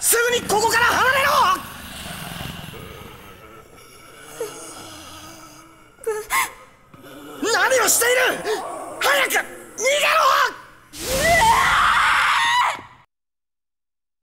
すぐにここから離れろ。何をしている。